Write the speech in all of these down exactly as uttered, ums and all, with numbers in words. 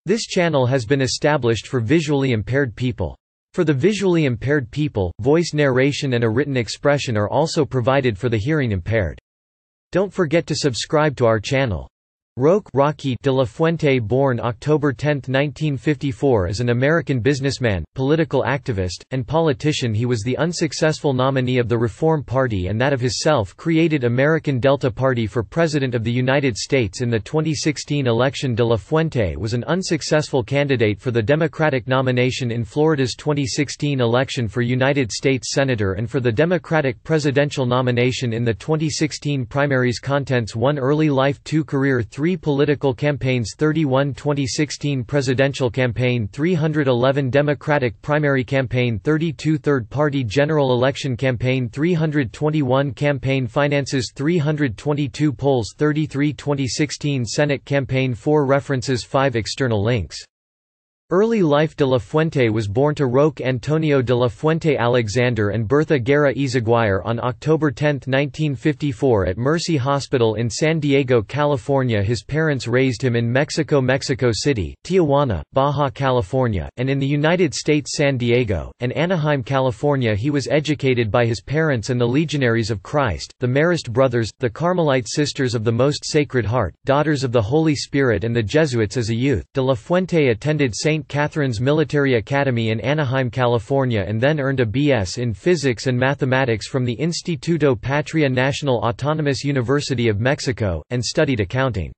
This channel has been established for visually impaired people. For the visually impaired people, voice narration and a written expression are also provided for the hearing impaired. Don't forget to subscribe to our channel. Roque Rocky de la Fuente, born October tenth nineteen fifty-four, is an American businessman, political activist, and politician. He was the unsuccessful nominee of the Reform Party and that of his self-created American Delta Party for President of the United States in the twenty sixteen election. De la Fuente was an unsuccessful candidate for the Democratic nomination in Florida's twenty sixteen election for United States Senator and for the Democratic presidential nomination in the twenty sixteen primaries. Contents: one Early life, two Career, three Political campaigns, thirty-one twenty sixteen Presidential campaign, three hundred eleven Democratic primary campaign, thirty-two Third-party general election campaign, three hundred twenty-one Campaign finances, three hundred twenty-two Polls, thirty-three twenty sixteen Senate campaign, four References, five External links. Early life. De la Fuente was born to Roque Antonio de la Fuente Alexander and Bertha Guerra Izaguirre on October tenth nineteen fifty-four at Mercy Hospital in San Diego, California. His parents raised him in Mexico, Mexico City, Tijuana, Baja California, and in the United States, San Diego, and Anaheim, California. He was educated by his parents and the Legionaries of Christ, the Marist Brothers, the Carmelite Sisters of the Most Sacred Heart, Daughters of the Holy Spirit, and the Jesuits. As a youth, de la Fuente attended Saint Catherine's Military Academy in Anaheim, California, and then earned a B S in Physics and Mathematics from the Instituto Patria Nacional Autonomous University of Mexico, and studied accounting.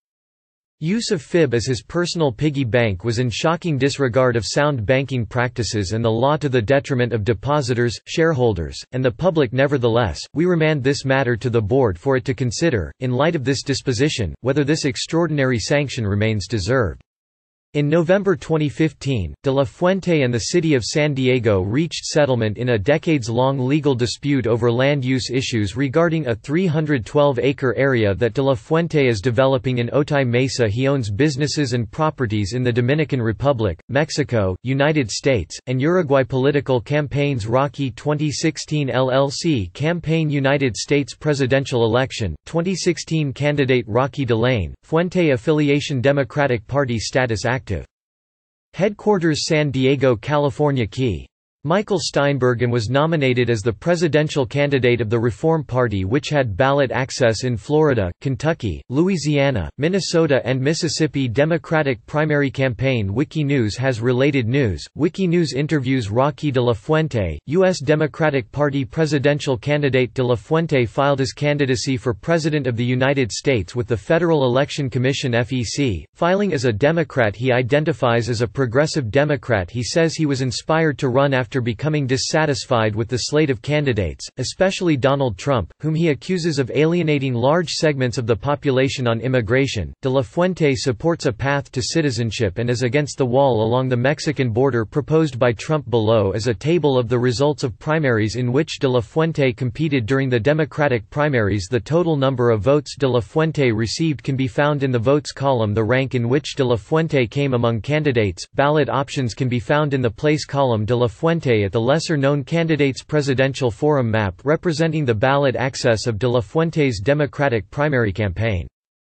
Use of F I B as his personal piggy bank was in shocking disregard of sound banking practices and the law, to the detriment of depositors, shareholders, and the public. Nevertheless, we remand this matter to the board for it to consider, in light of this disposition, whether this extraordinary sanction remains deserved. In November twenty fifteen, de la Fuente and the city of San Diego reached settlement in a decades-long legal dispute over land use issues regarding a three hundred twelve acre area that de la Fuente is developing in Otay Mesa. He owns businesses and properties in the Dominican Republic, Mexico, United States, and Uruguay. Political campaigns: Rocky twenty sixteen L L C campaign, United States presidential election, twenty sixteen candidate Rocky Delane, Fuente affiliation, Democratic Party status, active. Headquarters, San Diego, California. Key: Michael Steinberg, and was nominated as the presidential candidate of the Reform Party, which had ballot access in Florida, Kentucky, Louisiana, Minnesota, and Mississippi. Democratic primary campaign. Wikinews has related news. Wikinews interviews Rocky de la Fuente, U S Democratic Party presidential candidate. De la Fuente filed his candidacy for President of the United States with the Federal Election Commission F E C. Filing as a Democrat, he identifies as a progressive Democrat. He says he was inspired to run after After becoming dissatisfied with the slate of candidates, especially Donald Trump, whom he accuses of alienating large segments of the population on immigration. De la Fuente supports a path to citizenship and is against the wall along the Mexican border proposed by Trump. Below is a table of the results of primaries in which de la Fuente competed during the Democratic primaries. The total number of votes de la Fuente received can be found in the votes column. The rank in which de la Fuente came among candidates. Ballot options can be found in the place column. De la Fuente at the lesser-known candidates presidential forum map representing the ballot access of de la Fuente's Democratic primary campaign.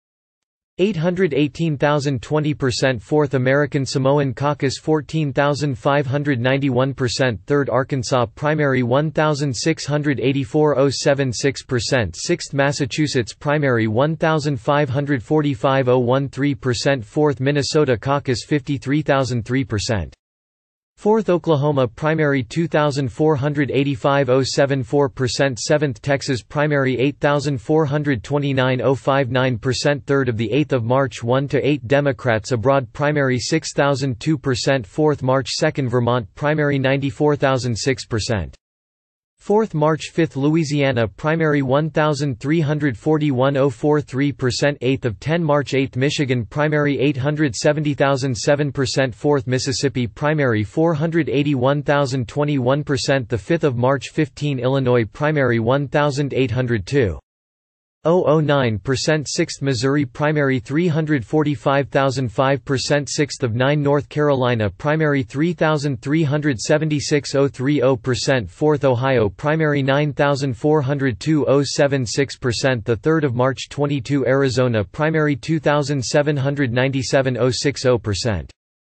eight hundred eighteen thousand twenty percent fourth American Samoan Caucus fourteen thousand five hundred ninety-one percent third Arkansas primary one thousand six hundred eighty-four point oh seven six percent sixth Massachusetts primary one thousand five hundred forty-five point oh one three percent fourth Minnesota Caucus fifty-three thousand three percent fourth Oklahoma primary two thousand four hundred eighty-five point oh seven four percent seventh Texas primary eight thousand four hundred twenty-nine point oh five nine percent third of the eighth of March one to eight Democrats abroad primary six thousand two percent fourth March second Vermont primary ninety-four thousand six percent fourth March fifth Louisiana primary one thousand three hundred forty-one point oh four three percent eighth of ten March eighth Michigan primary eight hundred seventy thousand seven percent fourth Mississippi primary four hundred eighty-one thousand twenty-one percent the fifth of March fifteenth Illinois primary one thousand eight hundred two point oh oh nine percent sixth Missouri primary three hundred forty-five thousand five percent sixth of ninth North Carolina primary three thousand three hundred seventy-six point oh three oh percent fourth Ohio primary nine thousand four hundred two point oh seven six percent the third of March twenty-second Arizona primary two thousand seven hundred ninety-seven point oh six oh percent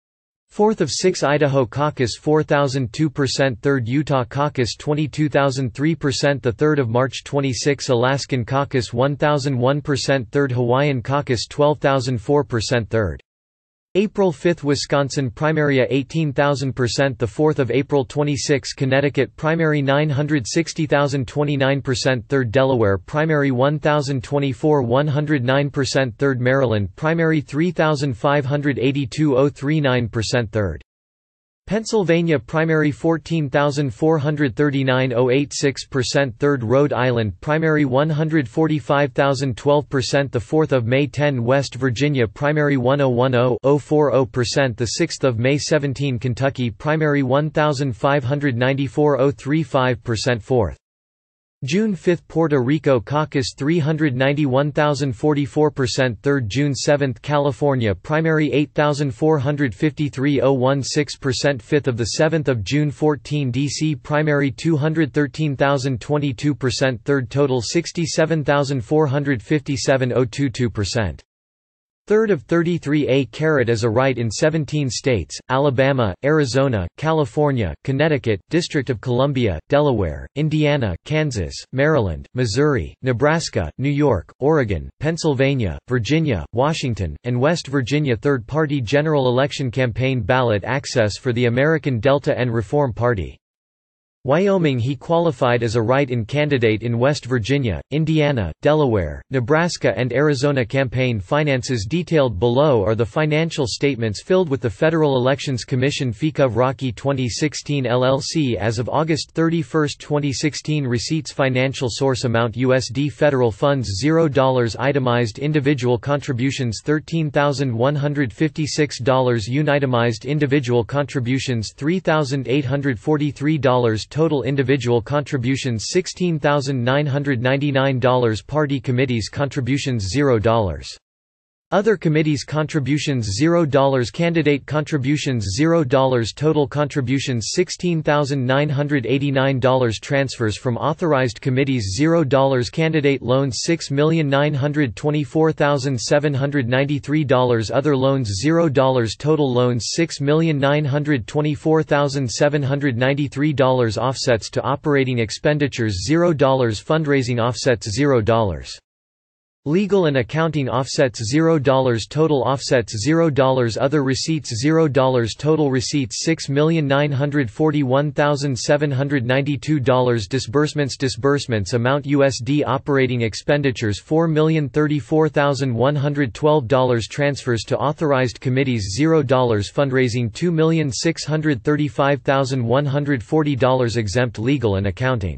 fourth of six Idaho caucus four thousand two percent, third Utah caucus twenty-two thousand three percent, the third of March twenty-six Alaskan caucus one thousand one percent, third Hawaiian caucus twelve thousand four percent, third April fifth Wisconsin primary eighteen thousand percent, the fourth of April twenty-six Connecticut primary nine hundred sixty thousand twenty-nine percent, third Delaware primary one thousand twenty-four one hundred nine percent, third Maryland primary three thousand five hundred eighty-two thousand thirty-nine percent, third Pennsylvania primary fourteen thousand four hundred thirty-nine thousand eighty-six percent, third Rhode Island primary one hundred forty-five thousand twelve percent, the fourth of May ten West Virginia primary one thousand ten thousand forty percent, the sixth of May seventeen Kentucky primary one thousand five hundred ninety-four thousand thirty-five percent, fourth June fifth Puerto Rico caucus three hundred ninety-one thousand forty-four percent, third June seventh California primary eight thousand four hundred fifty-three thousand sixteen percent, fifth of the seventh of June fourteen D C primary two hundred thirteen thousand twenty-two percent, third total sixty-seven thousand four hundred fifty-seven thousand twenty-two percent. Third of thirty-three A carat as a right in seventeen states, Alabama, Arizona, California, Connecticut, District of Columbia, Delaware, Indiana, Kansas, Maryland, Missouri, Nebraska, New York, Oregon, Pennsylvania, Virginia, Washington, and West Virginia. Third-party general election campaign ballot access for the American Delta and Reform Party. Wyoming he qualified as a write-in candidate in West Virginia, Indiana, Delaware, Nebraska and Arizona. Campaign finances detailed below are the financial statements filled with the Federal Elections Commission FECA Rocky twenty sixteen L L C as of August thirty-first twenty sixteen. Receipts financial source amount U S D federal funds zero dollars itemized individual contributions thirteen thousand one hundred fifty-six dollars unitemized individual contributions three thousand eight hundred forty-three dollars total individual contributions sixteen thousand nine hundred ninety-nine dollars Party committees contributions zero dollars Other committees contributions zero dollars Candidate contributions zero dollars Total contributions sixteen thousand nine hundred eighty-nine dollars Transfers from authorized committees zero dollars Candidate loans six million nine hundred twenty-four thousand seven hundred ninety-three dollars Other loans zero dollars Total loans six million nine hundred twenty-four thousand seven hundred ninety-three dollars Offsets to operating expenditures zero dollars Fundraising offsets zero dollars Legal and accounting offsets zero dollars Total offsets zero dollars Other receipts zero dollars Total receipts six million nine hundred forty-one thousand seven hundred ninety-two dollars Disbursements Disbursements amount U S D Operating expenditures four million thirty-four thousand one hundred twelve dollars Transfers to authorized committees zero dollars Fundraising two million six hundred thirty-five thousand one hundred forty dollars Exempt legal and accounting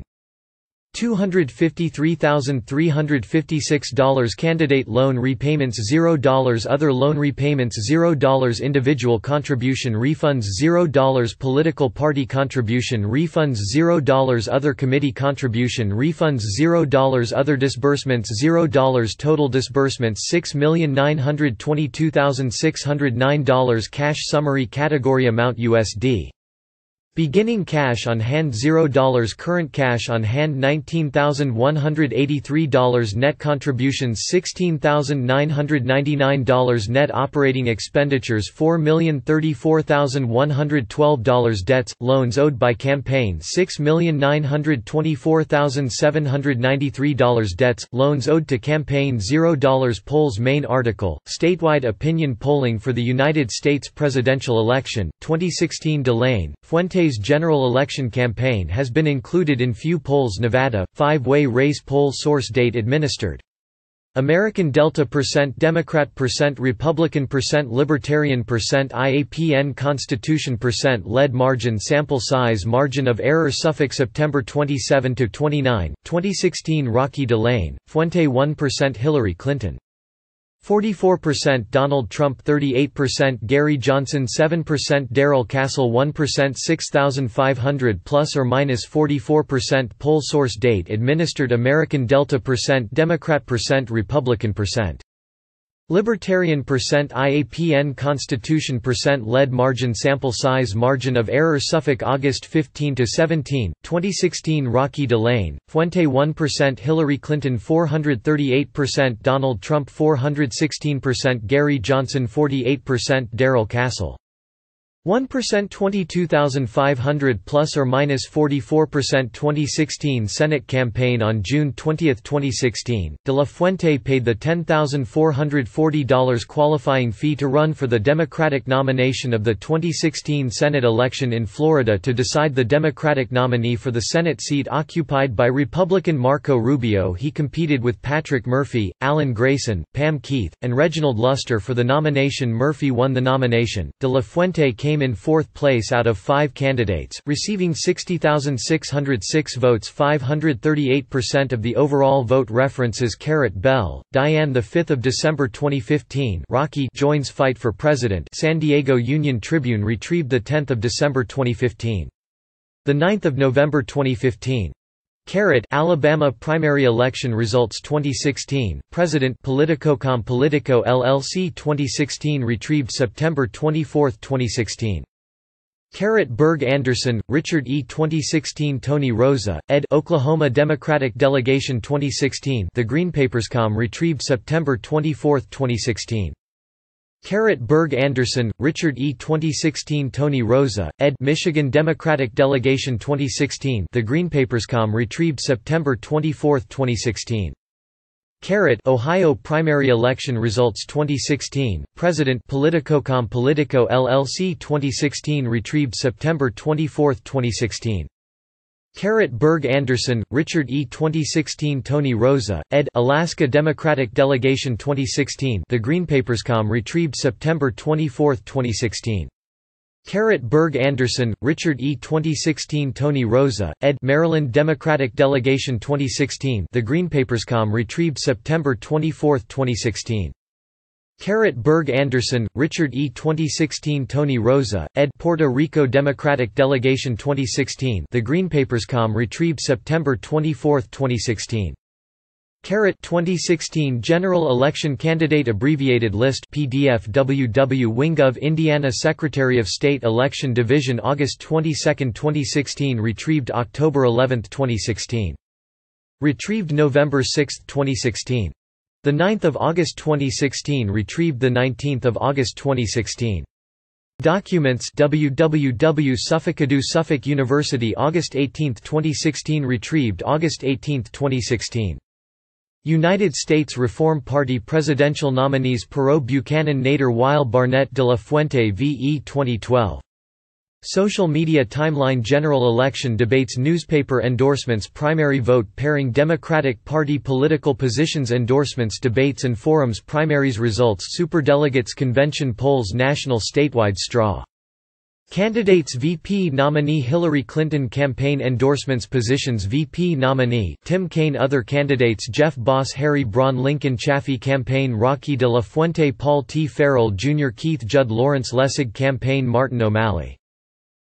two hundred fifty-three thousand three hundred fifty-six dollars Candidate loan repayments zero dollars Other loan repayments zero dollars Individual contribution refunds zero dollars Political party contribution refunds zero dollars Other committee contribution refunds zero dollars Other disbursements zero dollars Total disbursements six million nine hundred twenty-two thousand six hundred nine dollars Cash summary Category amount U S D Beginning cash on hand zero dollars Current cash on hand nineteen thousand one hundred eighty-three dollars Net contributions sixteen thousand nine hundred ninety-nine dollars Net operating expenditures four million thirty-four thousand one hundred twelve dollars Debts, loans owed by campaign six million nine hundred twenty-four thousand seven hundred ninety-three dollars Debts, loans owed to campaign zero dollars Polls Main article, statewide opinion polling for the United States presidential election, twenty sixteen Delane, Fuentes general election campaign has been included in few polls Nevada, five-way race poll source date administered. American Delta percent Democrat percent Republican percent Libertarian percent I A P N Constitution percent Lead margin Sample size Margin of error Suffolk September twenty-seventh to twenty-ninth, twenty sixteen Rocky Delane, Fuente one percent Hillary Clinton forty-four percent Donald Trump thirty-eight percent Gary Johnson seven percent Darrell Castle one percent six thousand five hundred plus or minus forty-four percent Poll source date administered American Delta percent Democrat percent Republican percent Libertarian percent I A P N Constitution percent Lead margin Sample size Margin of error Suffolk August fifteenth to seventeenth, twenty sixteen Rocky Delane, Fuente one percent Hillary Clinton four hundred thirty-eight percent Donald Trump four hundred sixteen percent Gary Johnson forty-eight percent Darrell Castle one percent twenty-two thousand five hundred plus or minus forty-four percent twenty sixteen Senate campaign on June twentieth twenty sixteen, De La Fuente paid the ten thousand four hundred forty dollars qualifying fee to run for the Democratic nomination of the twenty sixteen Senate election in Florida to decide the Democratic nominee for the Senate seat occupied by Republican Marco Rubio. He competed with Patrick Murphy, Alan Grayson, Pam Keith, and Reginald Luster for the nomination. Murphy won the nomination. De La Fuente came in fourth place out of five candidates, receiving sixty thousand six hundred six votes, five hundred thirty-eight percent of the overall vote. References: Carrot Bell, Diane. The fifth of December twenty fifteen, Rocky joins fight for president. San Diego Union Tribune retrieved the tenth of December twenty fifteen. The ninth of November twenty fifteen. Carrot Alabama primary election results twenty sixteen, President. Politicocom Politico L L C twenty sixteen retrieved September twenty-fourth twenty sixteen. Carrot Berg Anderson, Richard E. twenty sixteen. Tony Rosa, ed. Oklahoma Democratic Delegation twenty sixteen. The GreenPapersCom retrieved September twenty-fourth twenty sixteen. Carrot Berg Anderson, Richard E. twenty sixteen. Tony Rosa, ed. Michigan Democratic Delegation twenty sixteen. The GreenPapersCom retrieved September twenty-fourth twenty sixteen. Carrot Ohio primary election results twenty sixteen, President. Politicocom Politico L L C twenty sixteen retrieved September twenty-fourth twenty sixteen. Carrot Berg Anderson, Richard E. twenty sixteen. Tony Rosa, ed. Alaska Democratic Delegation twenty sixteen. The GreenPapersCom retrieved September twenty-fourth twenty sixteen. Carrot Berg Anderson, Richard E. twenty sixteen. Tony Rosa, ed. Maryland Democratic Delegation twenty sixteen. The GreenPapersCom retrieved September twenty-fourth twenty sixteen. Carrot Berg Anderson, Richard E. twenty sixteen. Tony Rosa, ed. Puerto Rico Democratic Delegation twenty sixteen. The GreenPapersCom retrieved September twenty-fourth twenty sixteen. Carrot twenty sixteen General Election Candidate Abbreviated List P D F W W WingGov Indiana Secretary of State Election Division August twenty-second twenty sixteen retrieved October eleventh twenty sixteen. Retrieved November sixth twenty sixteen. The ninth of August twenty sixteen retrieved the nineteenth of August twenty sixteen. Documents W W W Suffolk Suffolk University August eighteenth twenty sixteen retrieved August eighteenth twenty sixteen. United States Reform Party presidential nominees Perot Buchanan Nader Weil Barnett De La Fuente V E twenty twelve. Social media timeline General election debates Newspaper endorsements Primary vote pairing Democratic Party political positions Endorsements debates and forums Primaries results Superdelegates Convention polls National statewide straw Candidates V P nominee Hillary Clinton Campaign endorsements Positions V P nominee Tim Kaine Other candidates Jeff Boss Harry Braun Lincoln Chafee Campaign Rocky De La Fuente Paul T. Farrell Junior Keith Judd Lawrence Lessig Campaign Martin O'Malley